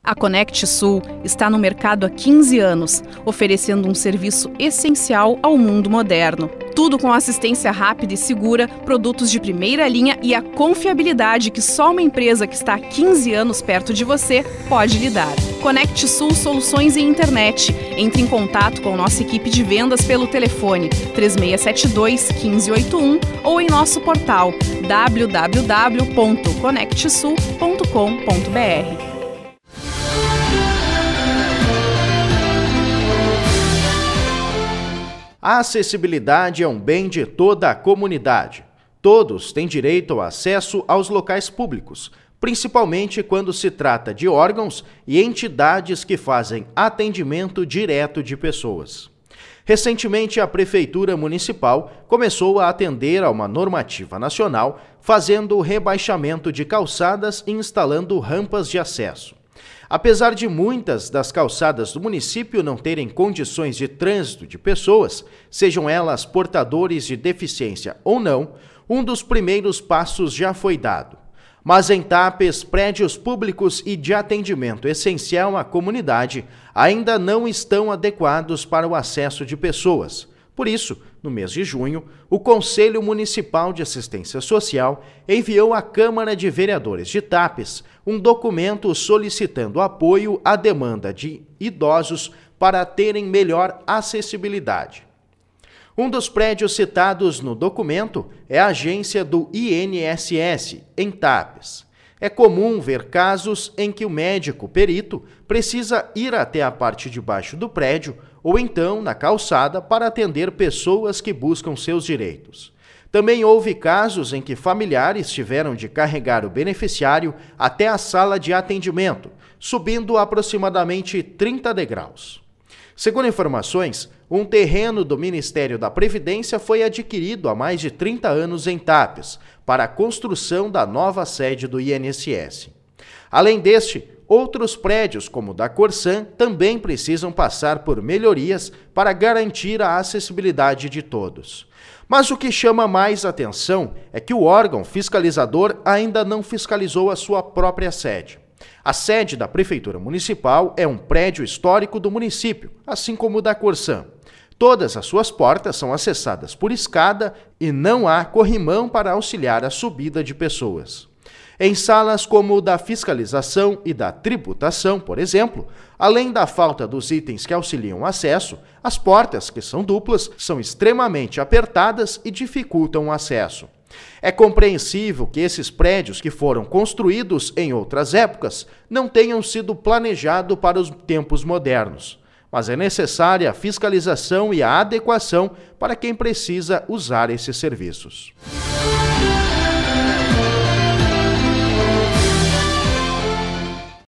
A Conect Sul está no mercado há 15 anos, oferecendo um serviço essencial ao mundo moderno. Tudo com assistência rápida e segura, produtos de primeira linha e a confiabilidade que só uma empresa que está há 15 anos perto de você pode lhe dar. Conect Sul Soluções em Internet. Entre em contato com nossa equipe de vendas pelo telefone 3672-1581 ou em nosso portal www.conectsul.com.br. A acessibilidade é um bem de toda a comunidade. Todos têm direito ao acesso aos locais públicos, principalmente quando se trata de órgãos e entidades que fazem atendimento direto de pessoas. Recentemente, a Prefeitura Municipal começou a atender a uma normativa nacional, fazendo o rebaixamento de calçadas e instalando rampas de acesso. Apesar de muitas das calçadas do município não terem condições de trânsito de pessoas, sejam elas portadores de deficiência ou não, um dos primeiros passos já foi dado. Mas em Tapes, prédios públicos e de atendimento essencial à comunidade ainda não estão adequados para o acesso de pessoas. Por isso, no mês de junho, o Conselho Municipal de Assistência Social enviou à Câmara de Vereadores de Tapes um documento solicitando apoio à demanda de idosos para terem melhor acessibilidade. Um dos prédios citados no documento é a agência do INSS, em Tapes. É comum ver casos em que o médico perito precisa ir até a parte de baixo do prédio ou então na calçada para atender pessoas que buscam seus direitos. Também houve casos em que familiares tiveram de carregar o beneficiário até a sala de atendimento, subindo aproximadamente 30 degraus. Segundo informações, um terreno do Ministério da Previdência foi adquirido há mais de 30 anos em Tapes, para a construção da nova sede do INSS. Além deste, outros prédios, como o da Corsan, também precisam passar por melhorias para garantir a acessibilidade de todos. Mas o que chama mais atenção é que o órgão fiscalizador ainda não fiscalizou a sua própria sede. A sede da Prefeitura Municipal é um prédio histórico do município, assim como o da Corsan. Todas as suas portas são acessadas por escada e não há corrimão para auxiliar a subida de pessoas. Em salas como o da fiscalização e da tributação, por exemplo, além da falta dos itens que auxiliam o acesso, as portas, que são duplas, são extremamente apertadas e dificultam o acesso. É compreensível que esses prédios que foram construídos em outras épocas não tenham sido planejados para os tempos modernos. Mas é necessária a fiscalização e a adequação para quem precisa usar esses serviços.